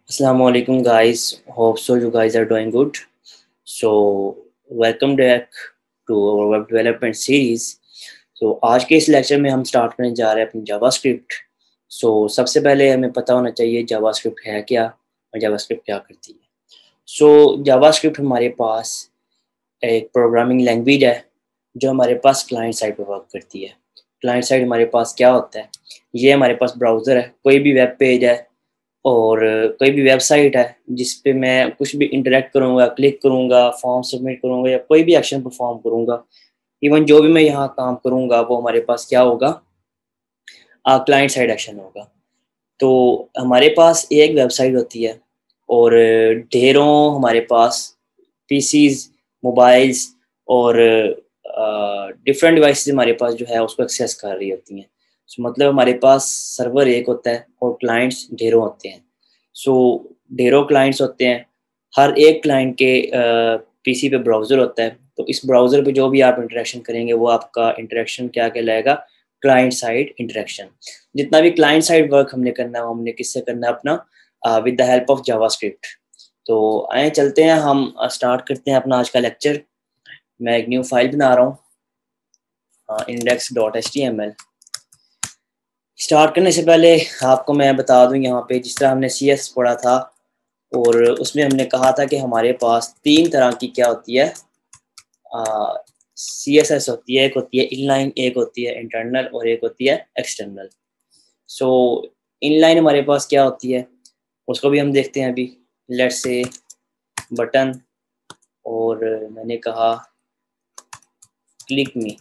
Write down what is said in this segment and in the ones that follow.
Assalamu alaikum guys. Hope so you guys are doing good. So welcome back to our web development series. So आज के इस lecture में हम start करने जा रहे हैं अपनी जावास्क्रिप्ट. So सबसे पहले हमें पता होना चाहिए जावास्क्रिप्ट है क्या और जावास्क्रिप्ट क्या करती है. So जावास्क्रिप्ट हमारे पास एक प्रोग्रामिंग लैंग्वेज है जो हमारे पास क्लाइंट साइड पर वर्क करती है. क्लाइंट साइड हमारे पास क्या होता है, ये हमारे पास ब्राउज़र है, कोई भी वेब पेज है और कोई भी वेबसाइट है जिस पे मैं कुछ भी इंटरेक्ट करूँगा, क्लिक करूँगा, फॉर्म सबमिट करूँगा या कोई भी एक्शन परफॉर्म करूँगा, इवन जो भी मैं यहाँ काम करूँगा वो हमारे पास क्या होगा, क्लाइंट साइड एक्शन होगा. तो हमारे पास एक वेबसाइट होती है और ढेरों हमारे पास पीसीज, मोबाइल्स और डिफरेंट डिवाइसेस हमारे पास जो है उसको एक्सेस कर रही होती हैं. सो मतलब हमारे पास सर्वर एक होता है और क्लाइंट्स ढेरों होते हैं. सो ढेरों क्लाइंट्स होते हैं, हर एक क्लाइंट के पीसी पे ब्राउज़र होता है. तो इस ब्राउज़र पे जो भी आप इंटरेक्शन करेंगे वो आपका इंटरेक्शन क्या कहलाएगा, क्लाइंट साइड इंटरेक्शन. जितना भी क्लाइंट साइड वर्क हमने करना है वो हमने किससे करना है, अपना with the help of JavaScript. तो आए चलते हैं, हम स्टार्ट करते हैं अपना आज का लेक्चर. मैं एक न्यू फाइल बना रहा हूँ, index.html. स्टार्ट करने से पहले आपको मैं बता दूं, यहाँ पे जिस तरह हमने CS पढ़ा था और उसमें हमने कहा था कि हमारे पास तीन तरह की क्या होती है, CSS होती है. एक होती है इनलाइन, एक होती है इंटरनल और एक होती है एक्सटर्नल. सो इनलाइन हमारे पास क्या होती है उसको भी हम देखते हैं अभी. लेट्स से बटन और मैंने कहा क्लिक मी.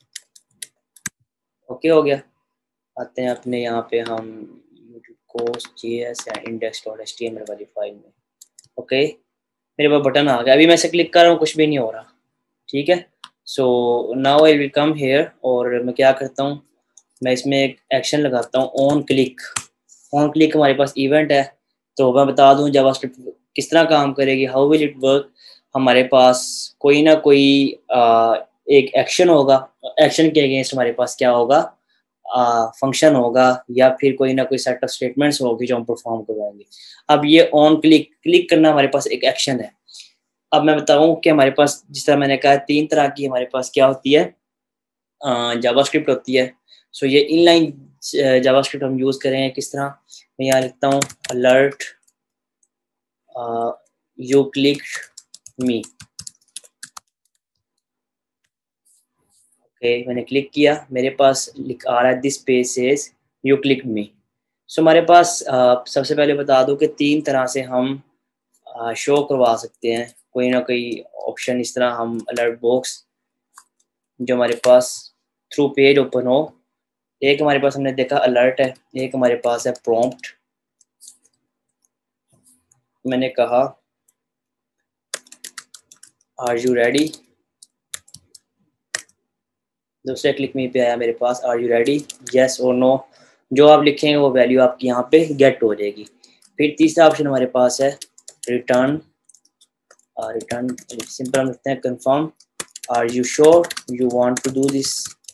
ओके हो गया. आते हैं अपने यहाँ पे हम course.js या index.html वाली फाइल में. ओके, मेरे पास बटन आ गया. अभी मैं इसे क्लिक कर रहा हूँ, कुछ भी नहीं हो रहा. ठीक है. So now I will come here और मैं क्या करता हूँ, मैं इसमें एक एक्शन लगाता हूँ ऑन क्लिक. ऑन क्लिक हमारे पास इवेंट है. तो मैं बता दूँ जावास्क्रिप्ट किस तरह काम करेगी, हाउ विल इट वर्क. हमारे पास कोई ना कोई एक एक्शन होगा, एक्शन के अगेंस्ट हमारे पास क्या होगा, फंक्शन होगा या फिर कोई ना कोई सेट ऑफ स्टेटमेंट्स होगी जो हम परफॉर्म करवाएंगे. अब ये ऑन क्लिक क्लिक करना हमारे पास एक एक्शन है. अब मैं बताऊं कि हमारे पास जिस तरह मैंने कहा तीन तरह की हमारे पास क्या होती है, जावास्क्रिप्ट होती है. सो ये इनलाइन जावास्क्रिप्ट हम यूज़ करेंगे किस तरह. मैं यहाँ लिखता हूँ alert you click me. Okay, मैंने क्लिक किया, मेरे पास लिख आ रहा है this page says you click me. So हमारे पास सबसे पहले बता दूं कि तीन तरह से हम शो करवा सकते हैं कोई ना कोई ऑप्शन. इस तरह हम अलर्ट बॉक्स जो हमारे पास थ्रू पेज ओपन हो. एक हमारे पास हमने देखा अलर्ट है, एक हमारे पास है प्रॉम्प्ट. मैंने कहा आर यू रेडी. दूसरे क्लिक में पे आया मेरे पास आर यू रेडी, येस और नो. जो आप लिखेंगे वो वैल्यू आपकी यहाँ पे गेट हो जाएगी. फिर तीसरा ऑप्शन हमारे पास है रिटर्न. रिटर्न सिंपल हम लिखते हैं confirm, are you sure you want to do this.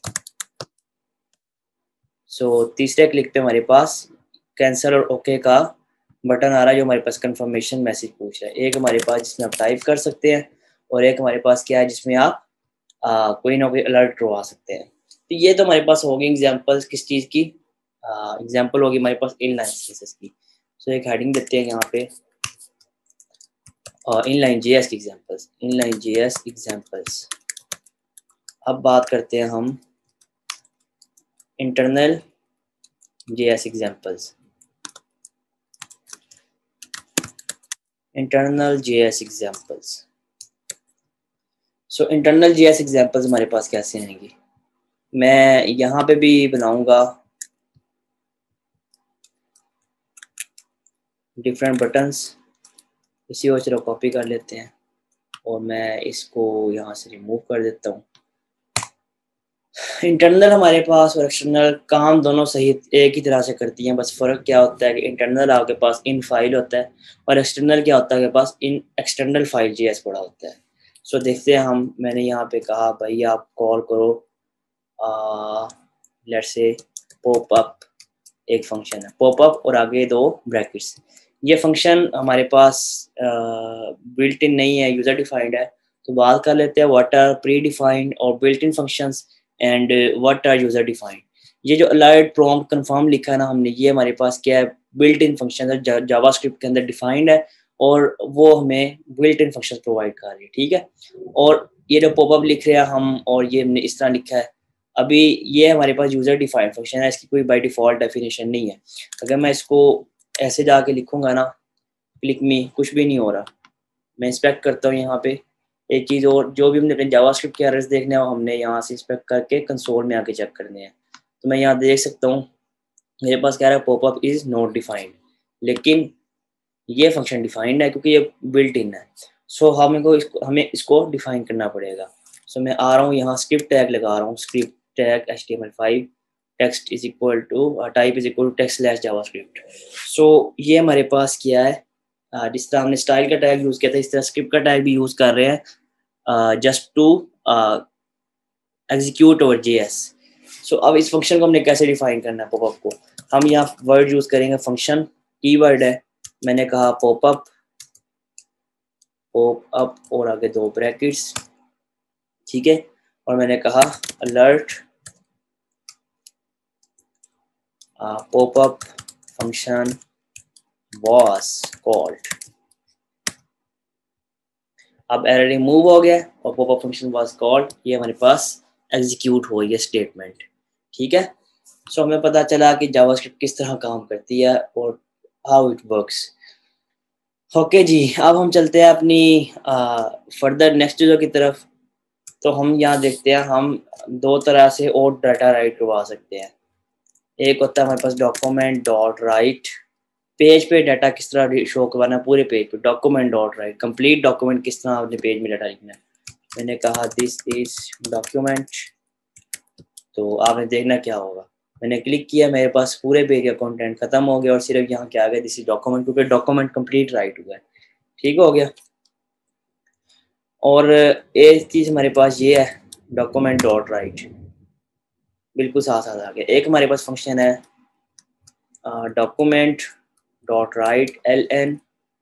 So तीसरे क्लिक पे हमारे पास कैंसिल और ओके का बटन आ रहा है जो हमारे पास कंफर्मेशन मैसेज पूछ रहा है. एक हमारे पास जिसमें आप टाइप कर सकते हैं और एक हमारे पास क्या है जिसमें आप कोई ना कोई अलर्ट करवा सकते हैं. तो ये तो हमारे पास होगी एग्जांपल्स किस चीज़ की, एग्जांपल होगी हमारे पास इनलाइन केसेस की. सो एक हेडिंग देते हैं यहाँ पे इनलाइन जेएस की एग्जांपल्स. Inline JS examples. अब बात करते हैं हम internal JS examples. Internal JS examples. So internal JS examples हमारे पास कैसे आएंगी, मैं यहाँ पे भी बनाऊंगा डिफरेंट बटन्स. इसी को चलो कॉपी कर लेते हैं और मैं इसको यहाँ से रिमूव कर देता हूँ. इंटरनल हमारे पास और एक्सटर्नल काम दोनों सही एक ही तरह से करती हैं. बस फ़र्क क्या होता है कि इंटरनल आपके पास इन फाइल होता है और एक्सटर्नल क्या होता है आपके पास इन एक्सटर्नल फाइल जेएस पड़ा होता है. सो देखते हैं हम. मैंने यहाँ पे कहा भाई आप कॉल करो लेट्स से पॉप अप. एक फंक्शन है पॉप अप और आगे दो ब्रैकेट्स. ये फंक्शन हमारे पास बिल्ट इन नहीं है, यूज़र डिफाइंड है। तो बात कर लेते हैं व्हाट आर प्री डिफाइंड और built in functions and what are user defined. ये जो अलर्ट प्रॉम्प्ट कंफर्म लिखा है ना हमने, ये हमारे पास क्या है, बिल्ट इन फंक्शन है, जावास्क्रिप्ट के अंदर डिफाइंड है और वो हमें बिल्ट इन फंक्शन प्रोवाइड कर रही है, ठीक है। और ये जो पॉपअप लिख रहे हैं हम, और ये हमने इस तरह लिखा है, अभी ये हमारे पास यूज़र डिफाइंड फंक्शन है, इसकी कोई बाय डिफ़ॉल्ट डेफिनेशन नहीं है। अगर मैं इसको ऐसे जाके लिखूंगा ना, क्लिक मी, कुछ भी नहीं हो रहा। मैं इंस्पेक्ट करता हूँ यहाँ पे एक चीज़, और जो भी हमने अपने जावास्क्रिप्ट के एरर्स देखने हैं वो हमने यहाँ से इंस्पेक्ट करके कंसोल में आके चेक करने हैं। तो मैं यहाँ देख सकता हूँ मेरे पास कह रहा है पॉपअप इज़ नॉट डिफाइंड, लेकिन ये फंक्शन डिफाइंड है क्योंकि ये बिल्ट इन है। सो हमें इसको डिफाइन करना पड़ेगा। सो मैं आ रहा हूँ यहाँ, स्क्रिप्ट टैग लगा रहा हूँ, script tag HTML5 text is equal to type is equal to text slash JavaScript. So ये हमारे पास किया है, जिस तरह हमने स्टाइल का टैग यूज़ किया था इस तरह स्क्रिप्ट का टैग भी यूज़ कर रहे हैं just to execute over JS। So अब इस फंक्शन को हमने कैसे डिफाइन करना है पॉपअप को, हम यहाँ वर्ड यूज़ करेंगे फंक्शन, कीवर्ड है, मैंने कहा पॉपअप, पॉपअप और आगे 2 ब्रैकेट्स, ठीक है, और मैंने कहा alert popup function was called। अब एरर रिमूव हो गया और पॉपअप फंक्शन was called, ये हमारे पास एग्जीक्यूट हो गया स्टेटमेंट, ठीक है। सो हमें पता चला कि जावास्क्रिप्ट किस तरह काम करती है और हाउ इट वर्क्स। ओके जी, अब हम चलते हैं अपनी फर्दर नेक्स्ट चीज़ों की तरफ। तो हम यहाँ देखते हैं, हम 2 तरह से और डाटा राइट करवा सकते हैं। एक होता है हमारे पास डॉक्यूमेंट डॉट राइट, पेज पे डाटा किस तरह शो करवाना है पूरे पेज पे, document dot write, complete document किस तरह आपने पेज में डाटा लिखना है। मैंने कहा दिस इज डॉक्यूमेंट, तो आपने देखना क्या होगा, मैंने क्लिक किया, मेरे पास पूरे पेज का कंटेंट खत्म हो गया और सिर्फ यहाँ क्या आ गया, दिस इज डॉक्यूमेंट, क्योंकि डॉक्यूमेंट कंप्लीट राइट हुआ है, ठीक हो गया। और एक चीज़ हमारे पास ये है डॉक्यूमेंट डॉट राइट, बिल्कुल साथ साथ आ गया। एक हमारे पास फंक्शन है document dot write LN।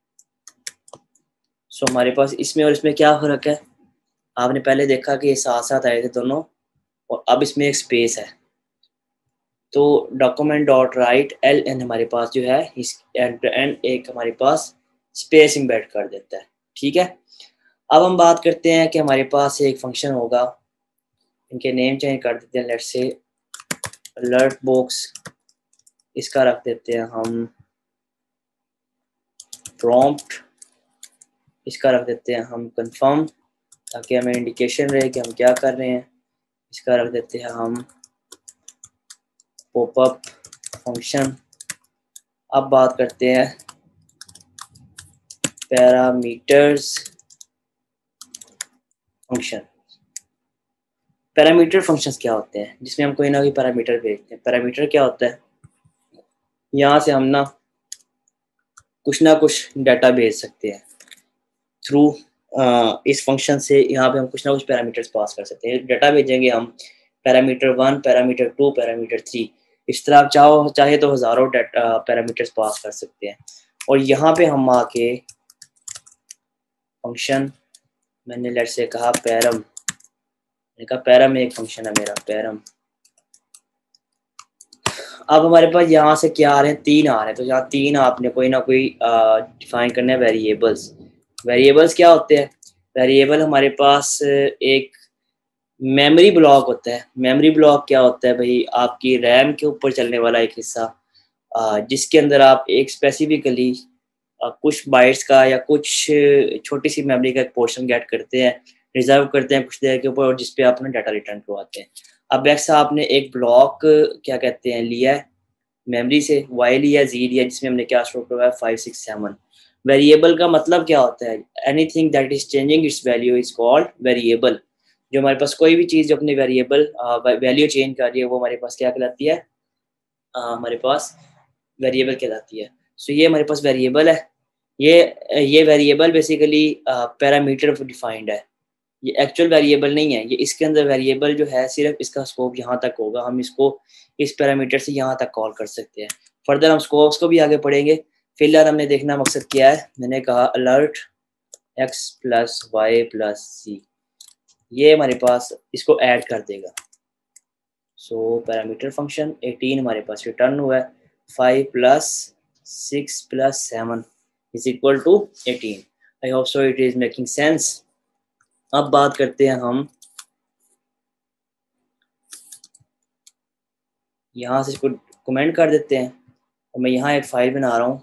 So हमारे पास इसमें और इसमें क्या फ़र्क है, आपने पहले देखा कि ये साथ साथ आए थे दोनों, और अब इसमें एक स्पेस है। तो डॉक्यूमेंट डॉट राइट LN हमारे पास जो है इस एंड टू एंड एक हमारे पास स्पेस इम्बेड कर देता है, ठीक है। अब हम बात करते हैं कि हमारे पास एक फंक्शन होगा, इनके नेम चेंज कर देते हैं, लेट्स से अलर्ट बॉक्स, इसका रख देते हैं हम प्रॉम्प्ट, इसका रख देते हैं हम कंफर्म, ताकि हमें इंडिकेशन रहे कि हम क्या कर रहे हैं। इसका रख देते हैं हम पॉपअप फंक्शन। अब बात करते हैं पैरामीटर्स फंक्शन। पैरामीटर फंक्शंस क्या होते हैं, जिसमें हम कोई ना कोई पैरामीटर भेजते हैं। पैरामीटर क्या होता है, यहाँ से हम ना कुछ डाटा भेज सकते हैं थ्रू इस फंक्शन से। यहाँ पे हम कुछ ना कुछ पैरामीटर्स पास कर सकते हैं, डाटा भेजेंगे हम पैरामीटर 1, पैरामीटर 2, पैरामीटर 3, इस तरह आप चाहे तो हज़ारों डाटा पैरामीटर्स पास कर सकते हैं। और यहाँ पे हम आके फंक्शन, मैंने लेट से कहा पैरम, मैंने कहा पैरम एक फंक्शन है मेरा पैरम। अब हमारे पास यहाँ से क्या आ रहे हैं, 3 आ रहे हैं, तो यहाँ 3 आपने कोई ना कोई डिफाइन करना है वेरिएबल्स। वेरिएबल्स क्या होते हैं, वेरिएबल हमारे पास एक मेमोरी ब्लॉक होता है। मेमोरी ब्लॉक क्या होता है भाई, आपकी रैम के ऊपर चलने वाला एक हिस्सा, जिसके अंदर आप एक स्पेसिफिकली कुछ बाइट्स का या कुछ छोटी सी मेमोरी का एक पोर्शन गेट करते हैं, रिजर्व करते हैं कुछ देर के ऊपर, और जिसपे आप अपना डाटा रिटर्न करवाते हैं। अब ऐसा आपने एक ब्लॉक क्या कहते हैं लिया है मेमोरी से, वाई लिया, जी लिया, जिसमें हमने क्या स्टोर करवाया 5, 6, 7। वेरिएबल का मतलब क्या होता है, anything that is changing its value is called variable. जो हमारे पास कोई भी चीज़ जो अपनी वेरिएबल वैल्यू चेंज कर रही है वो हमारे पास क्या कहलाती है, हमारे पास वेरिएबल कहलाती है। सो ये हमारे पास वेरिएबल है, ये वेरिएबल बेसिकली पैरामीटर डिफाइंड है, ये एक्चुअल वेरिएबल नहीं है। ये इसके अंदर वेरिएबल जो है सिर्फ इसका स्कोप यहाँ तक होगा, हम इसको इस पैरामीटर से यहाँ तक कॉल कर सकते हैं। फर्दर हम स्कोप्स को भी आगे पढ़ेंगे, फिलहाल हमने देखना मकसद क्या है, मैंने कहा alert x plus Y plus C, ये हमारे पास इसको ऐड कर देगा। सो पैरामीटर फंक्शन 18 हमारे पास रिटर्न हुआ है, 5 plus 6 plus 7 is equal to 18। I hope so it is making sense. अब बात करते हैं हम यहाँ से, इसको कमेंट कर देते हैं और मैं यहाँ एक फाइल बना रहा हूँ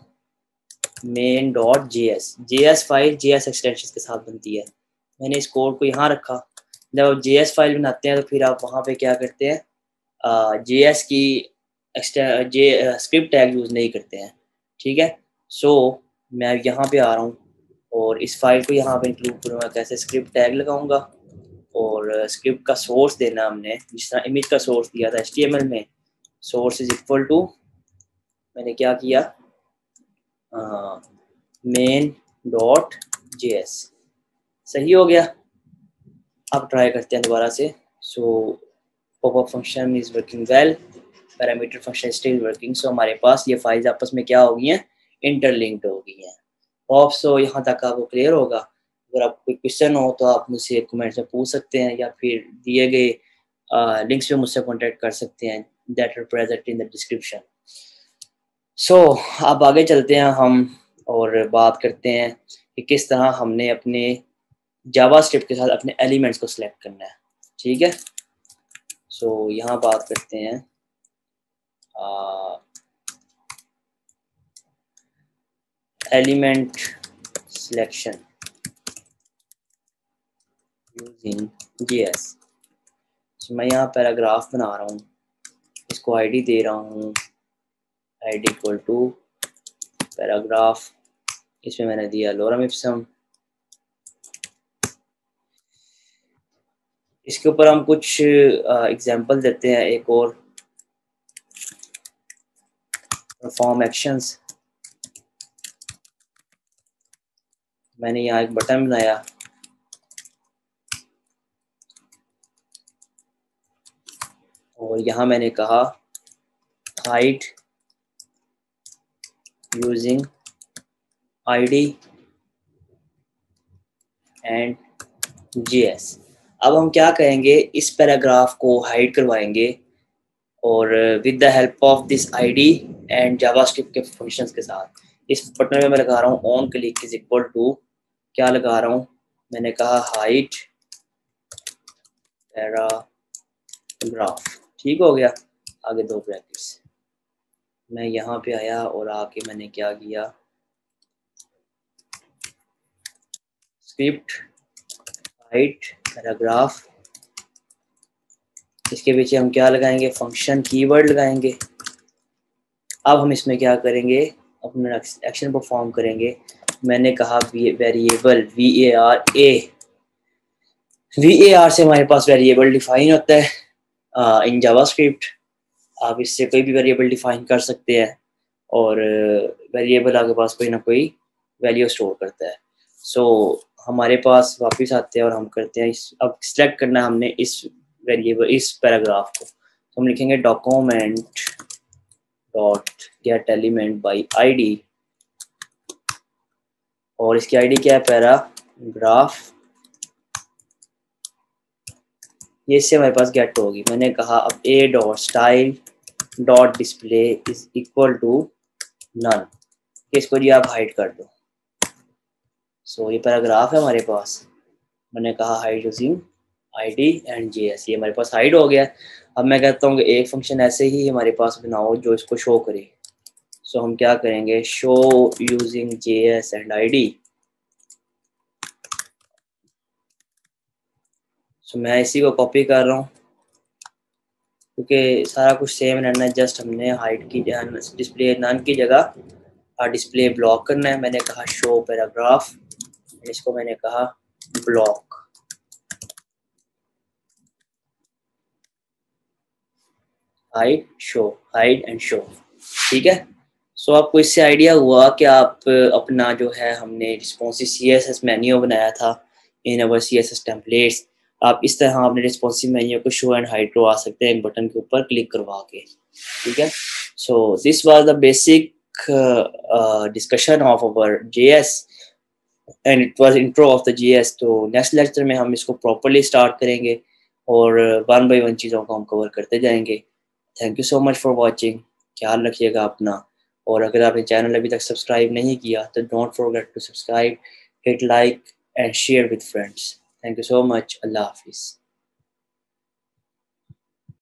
main.js फाइल JS एक्सटेंशन के साथ बनती है। मैंने इस कोड को यहाँ रखा। जब आप JS फाइल बनाते हैं तो फिर आप वहाँ पे क्या करते हैं, JS की स्क्रिप्ट टैग यूज़ नहीं करते हैं, ठीक है। सो मैं यहाँ पे आ रहा हूँ और इस फाइल को यहाँ पे इंक्लूड करूँगा, कैसे स्क्रिप्ट टैग लगाऊंगा और स्क्रिप्ट का सोर्स देना हमने, जिस तरह इमेज का सोर्स दिया था HTML में, सोर्स इज इक्वल टू, मैंने क्या किया, main.js। सही हो गया। अब ट्राई करते हैं दोबारा से। So popup function is working well, parameter function still working. So हमारे पास ये फाइल्स आपस में क्या हो गई हैं, इंटरलिंक्ड हो गई हैं। होप सो यहाँ तक आपको क्लियर होगा। अगर आपको कोई क्वेश्चन हो तो आप मुझसे कमेंट में पूछ सकते हैं या फिर दिए गए लिंक्स पे मुझसे कॉन्टेक्ट कर सकते हैं, that are present in the description. So अब आगे चलते हैं हम और बात करते हैं कि किस तरह हमने अपने जावास्क्रिप्ट के साथ अपने एलिमेंट्स को सिलेक्ट करना है, ठीक है। सो यहाँ बात करते हैं element selection using JS। So मैं यहाँ पैराग्राफ बना रहा हूँ, इसको आईडी दे रहा हूँ, आईडी इक्वल टू पैराग्राफ, इसमें मैंने दिया लोरम इप्सम। इसके ऊपर हम कुछ एग्जांपल देते हैं, एक और परफॉर्म एक्शंस। मैंने यहाँ एक बटन बनाया और यहाँ मैंने कहा hide using ID and JS। अब हम क्या करेंगे, इस पैराग्राफ को हाइड करवाएंगे और with the help of this ID and JavaScript के फंक्शंस के साथ। इस बटन में मैं लगा रहा हूँ on click is equal to, क्या लगा रहा हूँ, मैंने कहा हाइड पैराग्राफ, ठीक हो गया। आगे दो ब्रैकेट्स, मैं यहाँ पे आया और आके मैंने क्या किया, स्क्रिप्ट हाइड पैराग्राफ, इसके पीछे हम क्या लगाएंगे, फंक्शन कीवर्ड लगाएंगे। अब हम इसमें क्या करेंगे, अपना एक्शन परफॉर्म करेंगे। मैंने कहा वेरिएबल VAR से हमारे पास वेरिएबल डिफाइन होता है इन जावास्क्रिप्ट। आप इससे कोई भी वेरिएबल डिफाइन कर सकते हैं और वेरिएबल आपके पास कोई ना कोई वैल्यू स्टोर करता है। सो हमारे पास वापस आते हैं और हम करते हैं अब सिलेक्ट करना है हमने इस वेरिएबल, इस पैराग्राफ को। तो हम लिखेंगे document dot get element by ID और इसकी आईडी क्या है, पैराग्राफ। ये इससे हमारे पास गेट होगी। मैंने कहा अब a dot style dot display is equal to none, इसको जी आप हाइड कर दो। सो ये पैराग्राफ है हमारे पास, मैंने कहा hide using ID and JS, ये हमारे पास हाइड हो गया। अब मैं कहता हूँ कि एक फंक्शन ऐसे ही हमारे पास बनाओ जो इसको शो करे। सो हम क्या करेंगे, show using JS and ID। सो मैं इसी को कॉपी कर रहा हूँ क्योंकि सारा कुछ सेम रहना है, जस्ट हमने हाइड की डिस्प्ले नन की जगह डिस्प्ले ब्लॉक करना है। मैंने कहा शो पैराग्राफ, इसको मैंने कहा block, hide show, hide and show, ठीक है। सो आपको इससे आइडिया हुआ कि आप अपना जो है, हमने रिस्पॉन्सिव CSS मेन्यू बनाया था इन अवर CSS टेम्पलेट्स, आप इस तरह अपने रिस्पॉन्सिव मेन्यू को शो एंड हाइड करवा सकते हैं एक बटन के ऊपर क्लिक करवा के, ठीक है। So this was the basic discussion of our JS and it was intro of the JS। तो नेक्स्ट लेक्चर में हम इसको प्रॉपरली स्टार्ट करेंगे और वन बाय वन चीज़ों को हम कवर करते जाएंगे। Thank you so much for watching. ख्याल रखिएगा अपना, और अगर आपने चैनल अभी तक सब्सक्राइब नहीं किया तो don't forget to subscribe, hit like and share with friends. Thank you so much. अल्लाह हाफिज़।